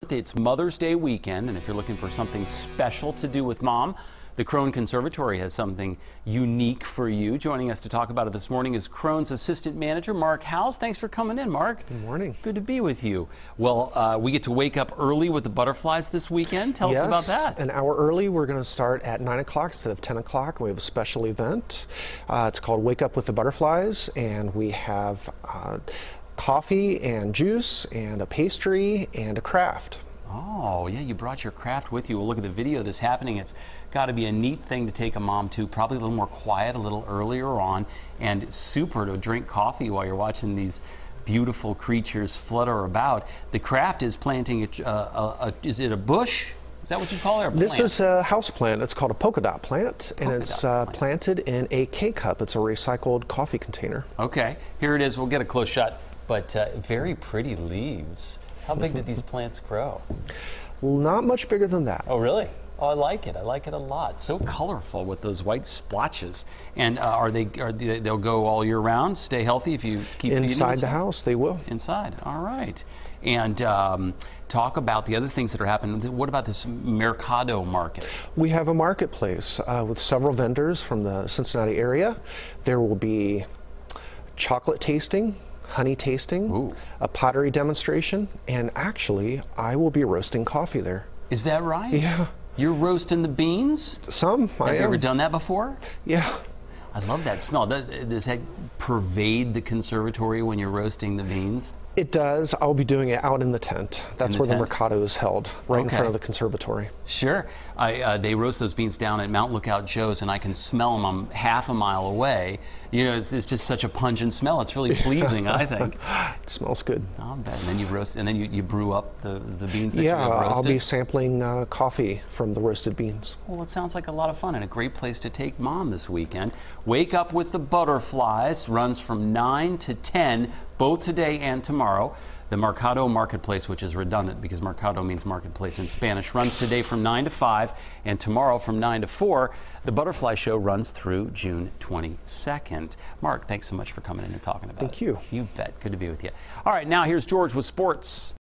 It's Mother's Day weekend, and if you're looking for something special to do with Mom, the Krohn Conservatory has something unique for you. Joining us to talk about it this morning is Krohn's Assistant Manager, Mark House. Thanks for coming in, Mark. Good morning. Good to be with you. Well, we get to wake up early with the butterflies this weekend. Tell us about that. An hour early. We're going to start at 9 o'clock instead of 10 o'clock. We have a special event. It's called Wake Up with the Butterflies, and we have coffee and juice and a pastry and a craft. Oh, yeah, you brought your craft with you. We'll look at the video of this happening. It's got to be a neat thing to take a mom to, probably a little more quiet, a little earlier on, and it's super to drink coffee while you're watching these beautiful creatures flutter about. The craft is planting, is it a bush? Is that what you call it? Or this plant? Is a house plant. It's called a polka dot plant, and it's planted in a K-cup. It's a recycled coffee container. Okay, here it is. We'll get a close shot, but very pretty leaves. How big did these plants grow? Not much bigger than that. Oh, really? Oh, I like it. I like it a lot. So colorful with those white splotches. And they'll go all year round, stay healthy if you keep feeding them? Inside the house, they will. Inside. All right. And talk about the other things that are happening. What about this Mercado market? We have a marketplace with several vendors from the Cincinnati area. There will be chocolate tasting, honey tasting, ooh, a pottery demonstration, and actually I will be roasting coffee there. Is that right? Yeah. You're roasting the beans? Some. Have you ever done that before? Yeah. I love that smell. Does that pervade the conservatory when you're roasting the beans? It does. I'll be doing it out in the tent. That's where the Mercado is held, right in front of the conservatory. Sure. They roast those beans down at Mount Lookout Joe's, and I can smell them. I'm half a mile away. You know, it's just such a pungent smell. It's really pleasing, I think. It smells good. I'll bet. And then you roast, and then you brew up the beans that you have roasted? Yeah, I'll be sampling coffee from the roasted beans. Well, it sounds like a lot of fun and a great place to take Mom this weekend. Wake Up with the Butterflies runs from 9 to 10, both today and tomorrow. The Mercado Marketplace, which is redundant because Mercado means marketplace in Spanish, runs today from 9 to 5 and tomorrow from 9 to 4. The Butterfly Show runs through June 22nd. Mark, thanks so much for coming in and talking about it. Thank you. You bet. Good to be with you. All right, now here's George with sports.